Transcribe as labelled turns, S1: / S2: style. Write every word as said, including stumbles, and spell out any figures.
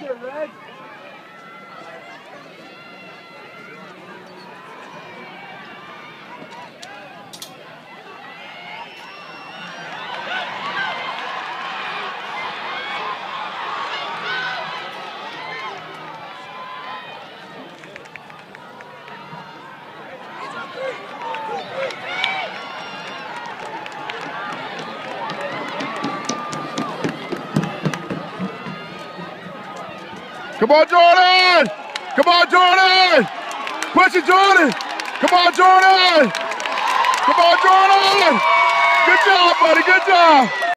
S1: Come on, Jordan! Come on, Jordan! Push it, Jordan! Come on, Jordan! Come on, Jordan! Good job, buddy, good job!